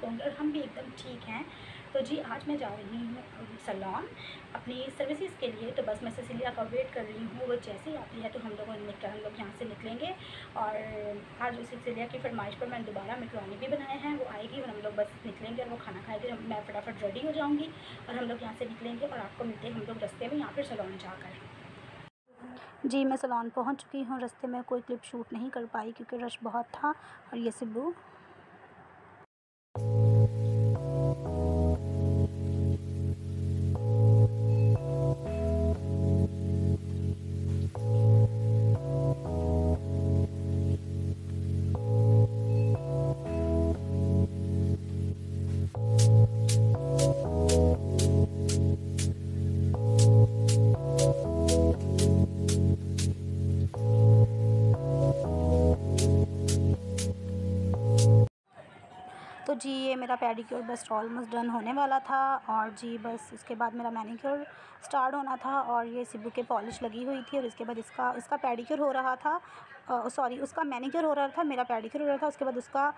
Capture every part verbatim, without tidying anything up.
होंगे और हम भी एकदम ठीक हैं। तो जी आज मैं जा रही हूँ सैलून अपनी सर्विसेज के लिए। तो बस मैं सिसिलिया का वेट कर रही हूँ, वो जैसे ही आती है तो हम लोगों निकल हम लोग यहाँ से निकलेंगे। और आज सिसिलिया की फरमाइश पर मैंने दोबारा मैक्रोनी भी बनाए हैं, वो आएगी और हम लोग बस निकलेंगे और वो खाना खाएगी। मैं फटाफट रेडी हो जाऊँगी और हम लोग यहाँ से निकलेंगे और आपको मिलते हैं हम लोग रास्ते में यहाँ फिर सैलून जाकर। जी मैं सैलून पहुंच चुकी हूं। रास्ते में कोई क्लिप शूट नहीं कर पाई क्योंकि रश बहुत था। और ये सिब्बू तो जी ये मेरा पेडिक्योर बस ऑलमोस्ट डन होने वाला था। और जी बस उसके बाद मेरा मैनिक्योर स्टार्ट होना था। और ये सिब्बू के पॉलिश लगी हुई थी और इसके बाद इसका इसका पेडिक्योर हो रहा था। सॉरी उसका मैनिक्योर हो रहा था, मेरा पेडिक्योर हो रहा था। उसके बाद उसका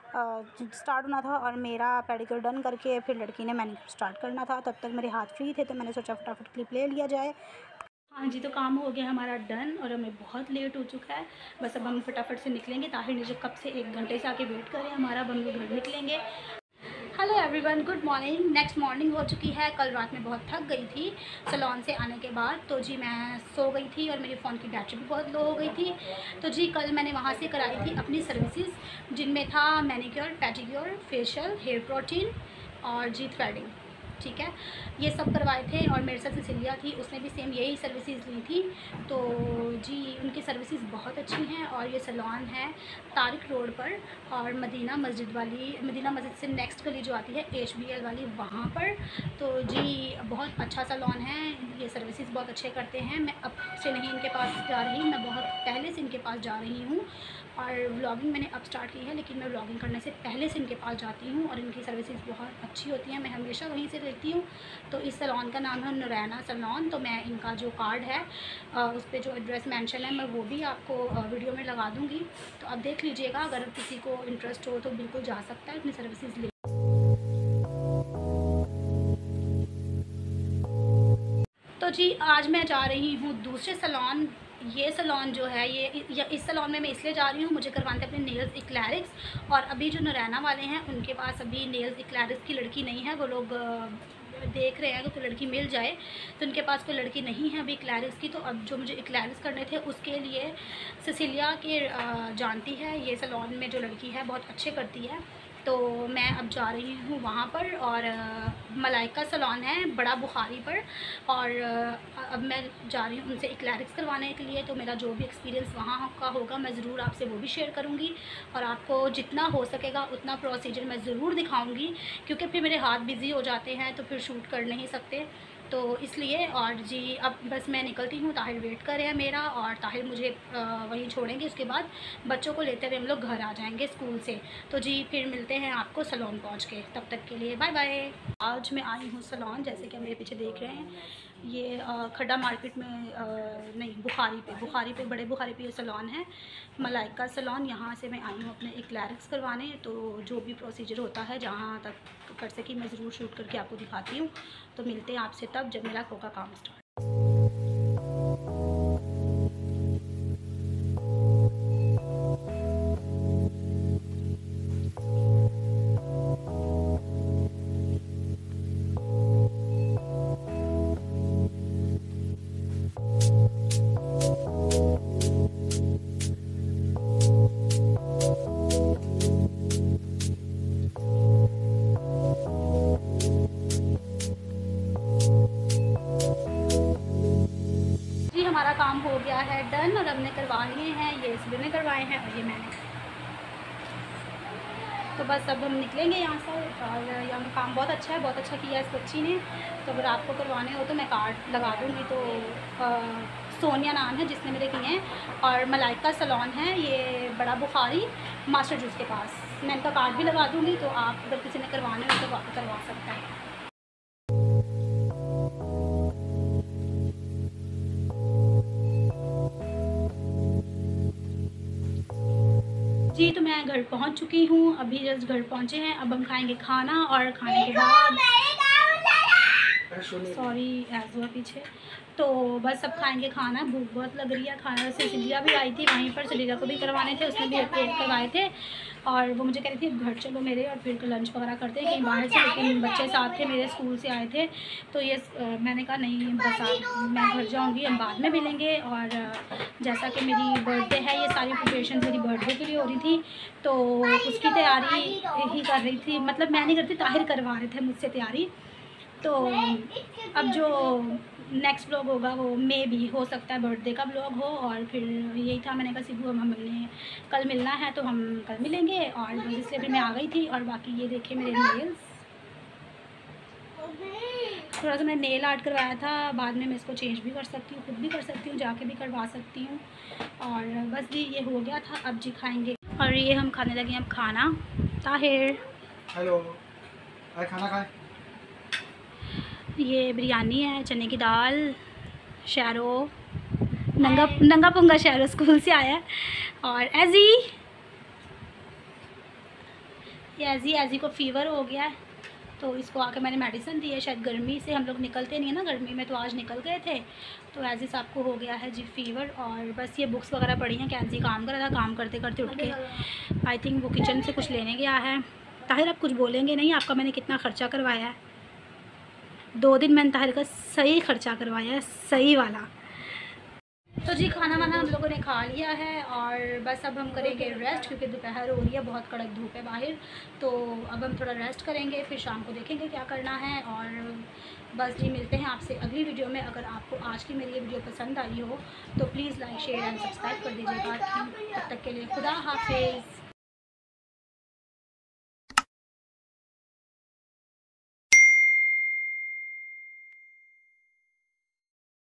स्टार्ट होना था और मेरा पेडिक्योर डन करके फिर लड़की ने मैनिक्योर स्टार्ट करना था। तब तक मेरे हाथ फ्री थे तो मैंने सोचा फटाफट क्लिप ले लिया जाए। हाँ जी, तो काम हो गया हमारा डन और हमें बहुत लेट हो चुका है। बस अब हम फटाफट से निकलेंगे। ताहिर ने जो कब से एक घंटे से आके वेट कर रहे हैं हमारा, अब हम लोग घर निकलेंगे। Hello everyone, good morning. Next morning हो चुकी है। कल रात में बहुत थक गई थी सैलून से आने के बाद, तो जी मैं सो गई थी और मेरे फ़ोन की बैटरी भी बहुत लो हो गई थी। तो जी कल मैंने वहाँ से कराई थी अपनी सर्विसेज, जिनमें था manicure, pedicure, facial, hair protein और जी थ्रेडिंग। ठीक है, ये सब करवाए थे। और मेरे साथ सिसिलिया थी, उसने भी सेम यही सर्विसेज ली थी। तो जी उनकी सर्विसेज बहुत अच्छी हैं। और ये सैलून है तारिक रोड पर और मदीना मस्जिद वाली, मदीना मस्जिद से नेक्स्ट गली जो आती है एच बी एल वाली, वहाँ पर। तो जी बहुत अच्छा सैलून है, ये सर्विसेज बहुत अच्छे करते हैं। मैं अब से नहीं इनके पास जा रही, मैं बहुत पहले से इनके पास जा रही हूँ। और व्लॉगिंग मैंने अब स्टार्ट की है, लेकिन मैं व्लॉगिंग करने से पहले से इनके पास जाती हूँ और इनकी सर्विसेज बहुत अच्छी होती हैं। मैं हमेशा वहीं से लेती हूँ। तो इस सैलून का नाम है नूरैना सैलून। तो मैं इनका जो कार्ड है उस पर जो एड्रेस मेंशन है मैं वो भी आपको वीडियो में लगा दूँगी। तो अब देख लीजिएगा, अगर किसी को इंटरेस्ट हो तो बिल्कुल जा सकता है अपनी सर्विसेज ले। तो जी आज मैं जा रही हूँ दूसरे सैलून। ये सैलून जो है ये इस सैलून में मैं इसलिए जा रही हूँ, मुझे करवाने थे अपने नेल्स एक्लेरिक्स। और अभी जो नूरैना वाले हैं उनके पास अभी नेल्स एक्लेरिक्स की लड़की नहीं है। वो लोग देख रहे हैं कि कोई लड़की मिल जाए, तो उनके पास कोई लड़की नहीं है अभी एक्लेरिक्स की। तो अब जो मुझे एक्लेरिक्स करने थे उसके लिए सिसिलिया के जानती है, ये सैलून में जो लड़की है बहुत अच्छे करती है। तो मैं अब जा रही हूँ वहाँ पर। और मलाइका सैलून है बड़ा बुखारी पर। और अब मैं जा रही हूँ उनसे एक्लेरिक्स करवाने के लिए। तो मेरा जो भी एक्सपीरियंस वहाँ का होगा मैं ज़रूर आपसे वो भी शेयर करूँगी। और आपको जितना हो सकेगा उतना प्रोसीजर मैं ज़रूर दिखाऊँगी, क्योंकि फिर मेरे हाथ बिज़ी हो जाते हैं तो फिर शूट कर नहीं सकते, तो इसलिए। और जी अब बस मैं निकलती हूँ, ताहिर वेट कर रहे हैं मेरा और ताहिर मुझे वहीं छोड़ेंगे। उसके बाद बच्चों को लेते हुए हम लोग घर आ जाएंगे स्कूल से। तो जी फिर मिलते हैं आपको सैलून पहुँच के, तब तक के लिए बाय बाय। आज मैं आई हूँ सैलून, जैसे कि मेरे पीछे देख रहे हैं, ये खड्डा मार्केट में आ, नहीं बुखारी पे बुखारी पे बड़े बुखारी पे ये सैलून है मलाइका सैलून। यहाँ से मैं आई हूँ अपने एक्लेरिक्स करवाने। तो जो भी प्रोसीजर होता है जहाँ तक कर सकी मैं ज़रूर शूट करके आपको दिखाती हूँ। तो मिलते हैं आपसे तब जब मेरा होगा काम स्टार्ट। हमारा काम हो गया है डन और हमने करवा लिए हैं, ये इसलिए ने करवाए हैं और ये मैंने। तो बस अब हम निकलेंगे यहाँ से। और यहाँ का काम बहुत अच्छा है, बहुत अच्छा किया इस बच्ची ने। तो अगर आपको करवाने हो तो मैं कार्ड लगा दूँगी। तो आ, सोनिया नाम है जिसने मेरे किए हैं। और मलाइका सैलून है ये बड़ा बुखारी मास्टर जूस के पास। मैं इनका कार्ड भी लगा दूँगी, तो आप अगर किसी ने करवाने हो तो आप करवा सकते हैं। जी जी तो मैं घर पहुंच चुकी हूँ, अभी जस्ट घर पहुंचे हैं। अब हम खाएंगे खाना और खाने के बाद सॉरी ऐसा हुआ पीछे, तो बस अब खाएंगे खाना। भूख बहुत लग रही है। खाना से सिलिया भी आई थी वहीं पर, सिलिया को भी करवाने थे, उसने भी करवाए थे और वो मुझे कह रही थी घर चलो मेरे और फिर लंच वगैरह करते हैं कहीं बाहर से, लेकिन बच्चे साथ थे मेरे, स्कूल से आए थे। तो ये मैंने कहा नहीं बस आप मैं घर जाऊंगी, हम बाद में मिलेंगे। और जैसा कि मेरी बर्थडे है, ये सारी प्रिपरेशन मेरी बर्थडे के लिए हो रही थी, तो उसकी तैयारी ही कर रही थी। मतलब मैं नहीं करती, ताहिर करवा रहे थे मुझसे तैयारी। तो अब जो नेक्स्ट ब्लॉग होगा वो मे भी हो सकता है बर्थडे का ब्लॉग हो। और फिर यही था, मैंने कहा सिबू हम मिलने कल मिलना है तो हम कल मिलेंगे, और इसलिए फिर मैं आ गई थी। और बाकी ये देखे मेरे नेल्स, थोड़ा सा मैं नेल आर्ट करवाया था, बाद में मैं इसको चेंज भी कर सकती हूँ, खुद भी कर सकती हूँ, जाके भी करवा सकती हूँ। और बस जी ये हो गया था, अब जी खाएँगे। और ये हम खाने लगे अब खाना। ताहिर हेलो, आए खाना खाए। ये बिरयानी है, चने की दाल, शैरो नंगा नंगा पुंगा शैरो स्कूल से आया है। और एजी ये एजी एजी को फीवर हो गया है, तो इसको आके मैंने मेडिसिन दी है। शायद गर्मी से हम लोग निकलते नहीं है ना, गर्मी में तो आज निकल गए थे, तो एजी साहब को हो गया है जी फीवर। और बस ये बुक्स वगैरह पढ़ी हैं कि एजी काम कर रहा था, काम करते करते उठ के आई थिंक वो किचन से कुछ लेने गया है। ताहिर आप कुछ बोलेंगे नहीं, आपका मैंने कितना ख़र्चा करवाया है, दो दिन मैंने ताहिर का सही ख़र्चा करवाया है, सही वाला। तो जी खाना वाना हम लोगों ने खा लिया है और बस अब हम करेंगे रेस्ट, क्योंकि दोपहर हो रही है, बहुत कड़क धूप है बाहर। तो अब हम थोड़ा रेस्ट करेंगे, फिर शाम को देखेंगे क्या करना है। और बस जी मिलते हैं आपसे अगली वीडियो में। अगर आपको आज की मेरी ये वीडियो पसंद आई हो तो please like share and subscribe कर दीजिएगा। तब तक के लिए खुदा हाफिज़।